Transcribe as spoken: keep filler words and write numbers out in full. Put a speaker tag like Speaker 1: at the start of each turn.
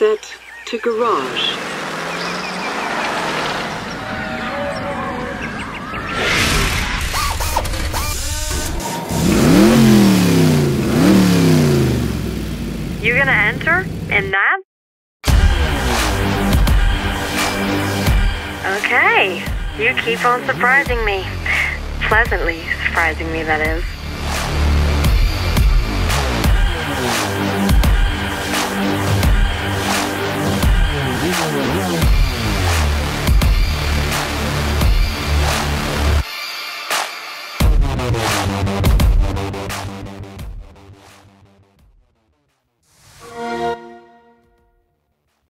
Speaker 1: Get to garage.
Speaker 2: You gonna enter in that? Okay, you keep on surprising me. Pleasantly surprising me, that is.